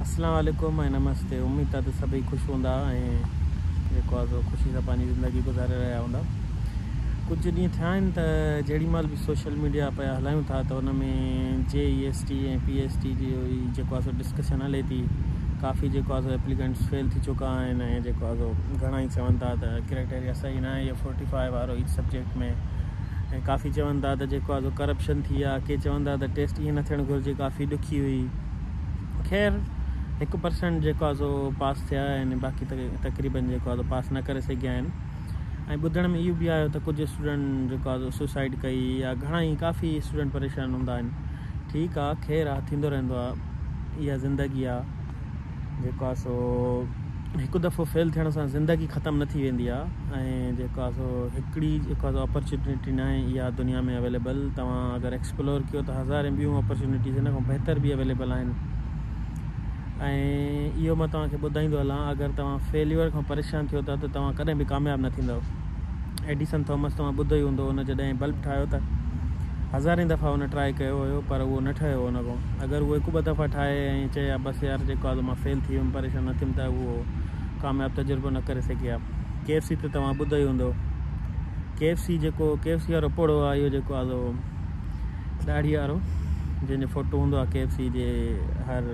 अस्सलाम वालेकुम ऐं नमस्ते। उम्मीद आहे त सभई ख़ुशि हूंदा ऐं जेको आहे ख़ुशी सां पंहिंजी ज़िंदगी गुज़ारे रहिया हूंदा। कुझु ॾींहं थिया आहिनि त जेॾी महिल बि सोशल मीडिया पिया हलायूं था त उन में JEST ऐं PST जी जेको आहे डिस्कशन हले थी। काफ़ी जेको आहे एप्लीकेंट्स फेल थी चुका आहिनि ऐं जेको आहे घणा ई चवनि था त क्राइटेरिया सही न आहे इहो 45 वारो ईच सब्जेक्ट में। ऐं काफ़ी चवनि था त जेको आहे करप्शन थी आहे। के चवनि था त टेस्ट ईअं न थियणु घुरिजे, काफ़ी ॾुखी हुई। ख़ैर 1% जेको आहे पास थिया आहिनि, बाक़ी तक़रीबन जेको आहे पास न करे सघिया आहिनि। ऐं ॿुधण में इहो बि आयो त कुझु स्टूडेंट जेको आहे सुसाइड कई या घणा ई काफ़ी स्टूडेंट परेशान हूंदा आहिनि। ठीकु आहे, ख़ैर आहे, थींदो रहंदो आहे, इहा ज़िंदगी आहे। जेको आहे हिकु दफ़ो फेल थियण सां ज़िंदगी ख़तमु न थी वेंदी आहे। ऐं जेको आहे हिकिड़ी जेको आहे अपॉर्चुनिटी न आहे इहा दुनिया में अवेलेबल। तव्हां अगरि एक्सप्लोर कयो त हज़ार ॿियूं अपॉर्चुनिटीज़ हिन खां बहितर बि अवेलेबल आहिनि। ऐं इहो मां तव्हांखे ॿुधाईंदो हलां, अगरि तव्हां फेल्यूअर खां परेशान थियो था त तव्हां कॾहिं बि कामयाबु न थींदव। एडिसन थॉमस तव्हां ॿुधो ई हूंदो, हुन जॾहिं बल्ब ठाहियो त हज़ारें दफ़ा हुन ट्राए कयो हुयो पर उहो न ठहियो हुन खां। अगरि उहो हिकु ॿ दफ़ा ठाहे ऐं चए बसि यार जेको आहे मां फेल थी वियुमि, परेशान न थियुमि, त उहो कामयाबु तजुर्बो न करे सघे हा। KFC त तव्हां ॿुधो ई हूंदो। KFC वारो पोड़ो आहे इहो जेको आहे ॾाढ़ी वारो, जंहिंजो फ़ोटो हूंदो आहे KFC जे हर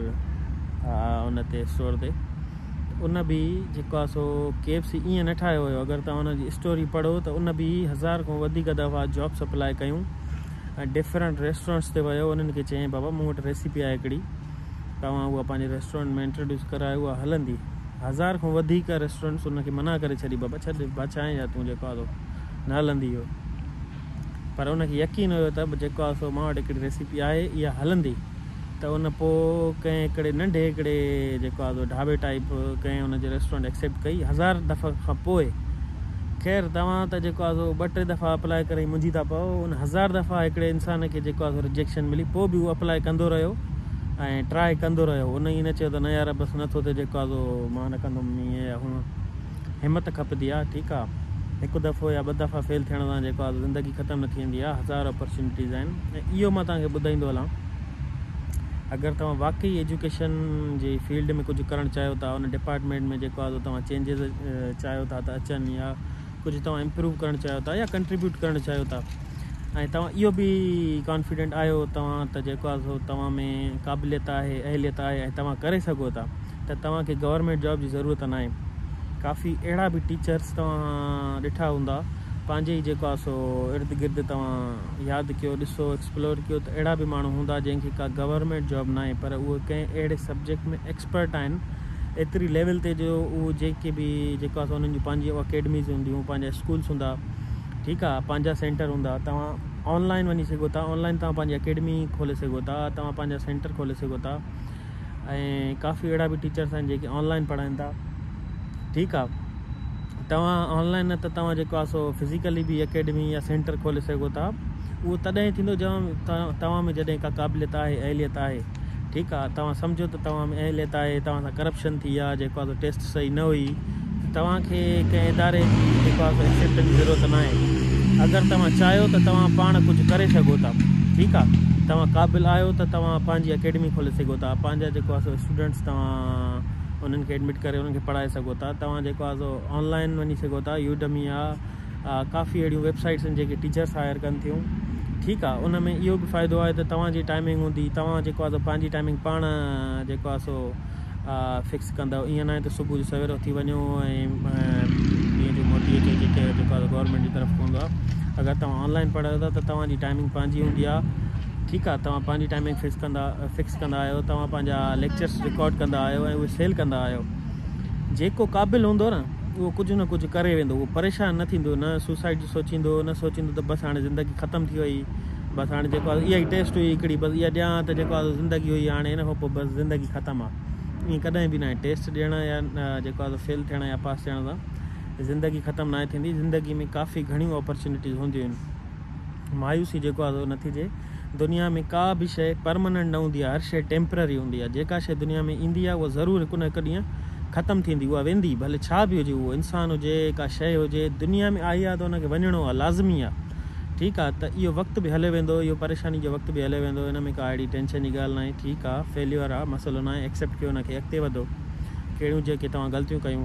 उन ते स्टोर ते। उन बि जेको आहे KFC ईअं न ठाहियो हुयो। अगरि तव्हां उनजी स्टोरी पढ़ो त उन बि 1000 खां वधीक दफ़ा जॉब्स अप्लाई कयूं ऐं डिफरेंट रेस्टोरेंट्स ते वियो। उन्हनि खे चयईं बाबा मूं वटि रेसिपी आहे हिकिड़ी, तव्हां उहा पंहिंजे रेस्टोरेंट में इंट्रोड्यूस करायो, उहा हलंदी। 1000 खां वधीक रेस्टोरेंट्स उनखे मना करे छॾी, बाबा छॾ बादशाह या तूं जेको आहे न हलंदी इहो। पर उनखे यकीन हुयो त जेको आहे मां वटि हिकिड़ी रेसिपी आहे, इहा हलंदी। त उन पोइ कंहिं हिकिड़े नंढे हिकिड़े जेको आहे ढाबे टाइप कंहिं उनजे रेस्टोरेंट एक्सेप्ट कई 1000 दफ़ा खां पोइ। ख़ैर तव्हां त जेको आहे 2-3 दफ़ा अप्लाई करे मुंझी था पओ। उन 1000 दफ़ा हिकिड़े इंसान खे जेको आहे रिजेक्शन मिली, पोइ बि उहो अप्लाई कंदो रहियो ऐं ट्राए कंदो रहियो। उन ई न चयो त न यार बसि नथो थिए, जेको आहे मां न कंदुमि, ईअं या हूअं। हिमत खपंदी आहे। ठीकु आहे, हिकु दफ़ो या 2 दफ़ा फेल थियण सां जेको आहे ज़िंदगी ख़तमु न थी वेंदी आहे। 1000 अपॉर्चुनिटीज़ आहिनि। ऐं इहो मां तव्हांखे ॿुधाईंदो हलां, अगरि तव्हां वाकई एजुकेशन जी फील्ड में कुझु करणु चाहियो था, उन डिपार्टमेंट में जेको आहे तव्हां चेंजिस चाहियो था त अचनि, या कुझु तव्हां इम्प्रूव करणु चाहियो था या कंट्रीब्यूट करणु चाहियो था, ऐं तव्हां इहो बि कॉन्फिडेंट आहियो तव्हां त जेको आहे तव्हां में क़ाबिलियत आहे, अहलियत आहे ऐं तव्हां करे सघो था, त तव्हांखे गवर्नमेंट जॉब जी ज़रूरत न आहे। काफ़ी अहिड़ा बि टीचर्स तव्हां ॾिठा हूंदा पंहिंजे ई जेको आहे इर्द गिर्द तव्हां यादि कयो, ॾिसो, एक्सप्लोर कयो त अहिड़ा बि माण्हू हूंदा जंहिंखे का गवर्नमेंट जॉब न आहे, पर उहे कंहिं अहिड़े सब्जेक्ट में एक्सपर्ट आहिनि एतिरी लेवल ते जो उहो जेके बि जेको आहे उन्हनि जूं पंहिंजी अकेडमीज़ हूंदियूं, पंहिंजा स्कूल्स हूंदा, ठीकु आहे, पंहिंजा सेंटर हूंदा। तव्हां ऑनलाइन वञी सघो था, ऑनलाइन तव्हां पंहिंजी अकेडमी खोले सघो था, तव्हां पंहिंजा सेंटर खोले सघो था। ऐं काफ़ी अहिड़ा बि टीचर्स आहिनि जेके ऑनलाइन पढ़ाइनि था। ठीकु आहे, तव्हां ऑनलाइन न त तव्हां जेको आहे फिज़िकली बि अकेडमी या सेंटर खोले सघो था। उहो तॾहिं थींदो जॾहिं तव्हां में जॾहिं का क़ाबिलियत आहे, अहलियत आहे। ठीकु आहे, तव्हां सम्झो त तव्हां में अहलियत आहे, तव्हां सां करप्शन थी आहे, जेको आहे टेस्ट सही न हुई, तव्हांखे कंहिं इदारे जी जेको आहे एक्सेप्टेंस जी ज़रूरत न आहे। अगरि तव्हां चाहियो त तव्हां पाण कुझु करे सघो था। ठीकु आहे, तव्हां क़ाबिल आहियो त तव्हां पंहिंजी अकेडमी खोले सघो था, पंहिंजा जेको आहे स्टूडेंट्स तव्हां उन्हनि खे एडमिट करे उन्हनि खे पढ़ाए सघो था। तव्हां जेको आहे ऑनलाइन वञी सघो था, यूडमी आहे, काफ़ी अहिड़ियूं वेबसाइट्स आहिनि जेके टीचर्स हायर कनि थियूं। ठीकु आहे, उन में इहो बि फ़ाइदो आहे त तव्हांजी टाइमिंग हूंदी, तव्हां जेको आहे पंहिंजी टाइमिंग पाण जेको आहे फिक्स कंदव। ईअं न आहे त सुबुह जो सवेर उथी वञो ऐं ॾींहं जो मोटी अचे, जेको आहे गवर्नमेंट जी तरफ़ हूंदो आहे। अगरि तव्हां ऑनलाइन पढ़ायो था त तव्हांजी टाइमिंग पंहिंजी हूंदी आहे। ठीकु आहे, तव्हां पंहिंजी टाइमिंग फिक्स कंदा आहियो, तव्हां पंहिंजा लेक्चर्स रिकॉर्ड कंदा आहियो ऐं उहे सेल कंदा आहियो। जेको क़ाबिल हूंदो न उहो कुझु न कुझु करे वेंदो, उहो परेशान न थींदो, न सुसाइड जो सोचींदो, न सोचींदो त बसि हाणे ज़िंदगी ख़तमु थी वई, बसि हाणे जेको आहे इहा ई टेस्ट हुई हिकिड़ी, बसि इहा ॾियां त जेको आहे ज़िंदगी हुई, हाणे हिन खां पोइ बसि ज़िंदगी ख़तमु आहे। ईअं कॾहिं बि न आहे। टेस्ट ॾियण या जेको आहे फेल थियण या पास थियण सां ज़िंदगी ख़तमु न आहे थींदी। ज़िंदगी में काफ़ी घणियूं अपॉर्चुनिटीज़ हूंदियूं आहिनि। मायूसी जेको आहे न थिजे। दुनिया में का बि शइ परमानेंट न हूंदी आहे, हर शइ टेम्पररी हूंदी आहे। जेका शइ दुनिया में ईंदी आहे उहा ज़रूरु हिकु न हिकु ॾींहुं ख़तमु थींदी, उहा वेंदी, भले छा बि हुजे, उहो इंसानु हुजे, का शइ हुजे, दुनिया में आई आहे त हुनखे वञिणो आहे, लाज़मी आहे। ठीकु आहे। त इहो वक़्तु बि हले वेंदो, इहो परेशानी जो वक़्तु बि हले वेंदो, हिन में का अहिड़ी टेंशन जी ॻाल्हि न आहे। ठीकु आहे, फेल्यूअर आहे, मसइलो न आहे, एक्सेप्ट कयो, हुनखे अॻिते वधो, कहिड़ियूं जेके तव्हां ग़लतियूं कयूं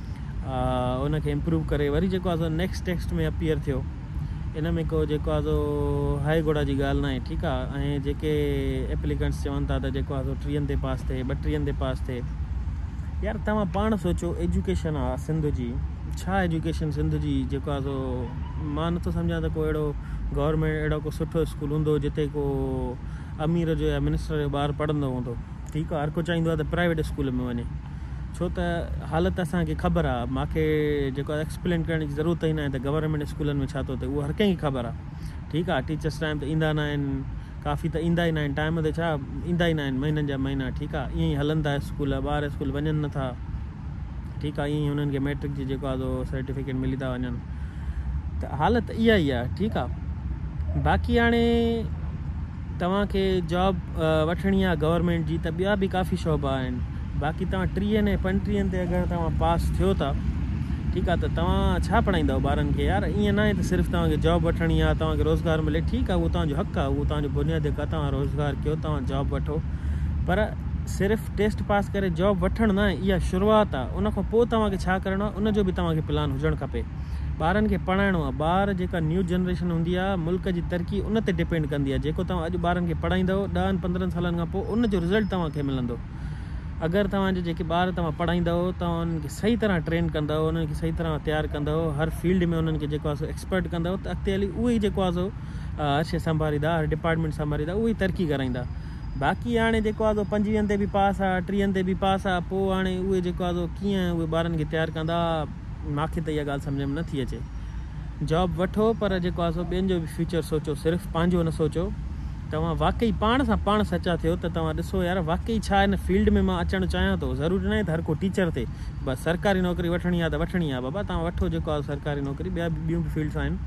उनखे इम्प्रूव करे वरी जेको आहे नेक्स्ट टेक्स्ट में अपीयर थियो। इन में को जेको आहे हाई घोड़ा जी ॻाल्हि न आहे। ठीकु आहे। ऐं जेके एप्लीकेंट्स चवनि था त जेको आहे 30 ते पास थिए, 32 ते पास थिए, यार तव्हां पाण सोचो, एजुकेशन आहे सिंध जी, छा एजुकेशन सिंध जी जेको आहे मां नथो सम्झां त को अहिड़ो गवर्नमेंट अहिड़ो को सुठो स्कूल हूंदो जिते को अमीर जो या मिनिस्टर जो ॿारु पढ़ंदो हूंदो। ठीकु आहे। हर को चाहींदो आहे त प्राइवेट स्कूल में वञे, छो त हालत असांखे ख़बर आहे। मूंखे जेको आहे एक्सप्लेन करण जी ज़रूरत ई न आहे त गवर्नमेंट स्कूलनि में छा थो थिए, उहो हर कंहिंखे ख़बर आहे। ठीकु आहे। टीचर्स टाइम ते ईंदा न आहिनि, काफ़ी त ईंदा ई न आहिनि, टाइम ते छा ईंदा ई न आहिनि, महीननि जा महीना। ठीकु आहे। ईअं ई हलंदा स्कूल, ॿार स्कूल वञनि नथा। ठीकु आहे। ईअं ई हुननि खे मैट्रिक जी जेको आहे सर्टिफिकेट मिली था वञनि, त हालत इहा ई आहे। ठीकु आहे। बाक़ी हाणे तव्हांखे जॉब वठणी आहे गवर्नमेंट जी, त ॿिया बि काफ़ी शोबा आहिनि। बाक़ी तव्हां 30 ऐं 35 ते अगरि तव्हां पास थियो था, ठीकु आहे, त तव्हां छा पढ़ाईंदव ॿारनि खे? यार ईअं न आहे त सिर्फ़ु तव्हांखे जॉब वठणी आहे, तव्हांखे रोज़गार मिले, ठीकु आहे, उहो तव्हांजो हक़ु आहे, उहो तव्हांजो बुनियादु हक़ु आहे, तव्हां रोज़गार कयो, तव्हां जॉब वठो। पर सिर्फ़ु टेस्ट पास करे जॉब वठणु न आहे, इहा शुरूआति आहे। उन खां पोइ तव्हांखे छा करिणो आहे, उनजो बि तव्हांखे प्लान हुजणु खपे। ॿारनि खे पढ़ाइणो आहे। ॿार जेका न्यू जनरेशन हूंदी आहे, मुल्क जी तरक़ी उन ते डिपेंड कंदी आहे। जेको तव्हां अॼु ॿारनि खे पढ़ाईंदव 10-15 सालनि खां पोइ उनजो रिज़ल्ट तव्हांखे मिलंदो। अगरि तव्हांजे जेके ॿार तव्हां पढ़ाईंदव, तव्हां उन्हनि खे सही तरह ट्रेन कंदव, उन्हनि खे सही तरह तयारु कंदव, हर फील्ड में उन्हनि खे जेको आहे एक्सपर्ट कंदव, त अॻिते हली उहे ई जेको आहे हर शइ संभालींदा, हर डिपार्टमेंट संभालींदा, उहे ई तरक़ी कराईंदा। बाक़ी हाणे जेको आहे 25 ते बि पास आहे, 30 ते बि पास आहे, पोइ हाणे उहे जेको आहे कीअं उहे ॿारनि खे तयारु कंदा, मूंखे त इहा ॻाल्हि सम्झ में नथी अचे। जॉब वठो, पर जेको आहे ॿियनि जो बि फ्यूचर सोचो, सिर्फ़ु पंहिंजो न सोचो। तव्हां वाक़ई पाण सां पाण सचा थियो त तव्हां ॾिसो, यार वाक़ई छा हिन फील्ड में मां अचणु चाहियां थो। ज़रूरी न आहे त हर को टीचर थिए, बसि सरकारी नौकिरी वठणी आहे त वठणी आहे। बाबा तव्हां वठो जेको आहे सरकारी नौकिरी, ॿियूं बि फील्ड्स आहिनि।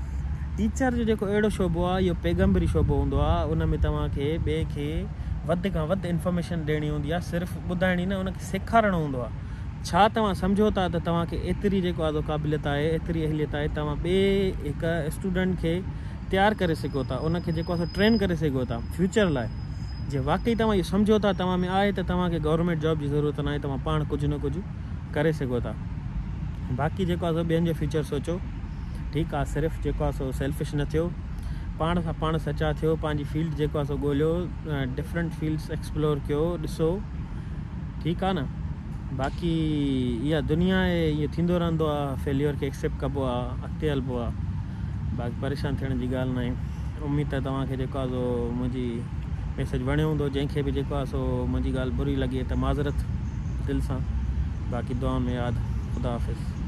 टीचर जो जेको अहिड़ो शोबो आहे, इहो पैगम्बरी शोबो हूंदो आहे। उन में तव्हांखे ॿिए खे वधि खां वधि इंफॉर्मेशन ॾियणी हूंदी आहे, सिर्फ़ु ॿुधाइणी न, उनखे सेखारणो हूंदो आहे। छा तव्हां सम्झो था त तव्हांखे एतिरी जेको आहे क़ाबिलियत आहे, एतिरी अहलियत आहे, तव्हां ॿिए हिकु स्टूडेंट खे तयारु करे सघो था, उनखे जेको आहे ट्रेन करे सघो था फ्यूचर लाइ। जे वाक़ई तव्हां इहो सम्झो था तव्हां में आहे, त तव्हांखे गवर्नमेंट जॉब जी ज़रूरत न आहे, तव्हां पाण कुझु न कुझु करे सघो था। बाक़ी जेको आहे ॿियनि जो फ्यूचर सोचो। ठीकु आहे। सिर्फ़ु जेको आहे सेल्फिश न थियो, पाण सां पाण सचा थियो, पंहिंजी फील्ड जेको आहे ॻोल्हियो, डिफरेंट फील्ड्स एक्सप्लोर कयो, ॾिसो। ठीकु आहे न। बाक़ी इहा दुनिया आहे, इहो थींदो रहंदो आहे, फेल्यूर खे एक्सेप्ट कबो आहे, अॻिते हलिबो आहे। बाक़ी परेशान थियण जी ॻाल्हि न आहे। उमेद आहे तव्हांखे जेको आहे मुंहिंजी मैसेज वणियो हूंदो। जंहिंखे बि जेको आहे मुंहिंजी ॻाल्हि बुरी लॻे त माज़रत दिलि सां। बाक़ी दुआ में यादि। ख़ुदा हाफ़िज़।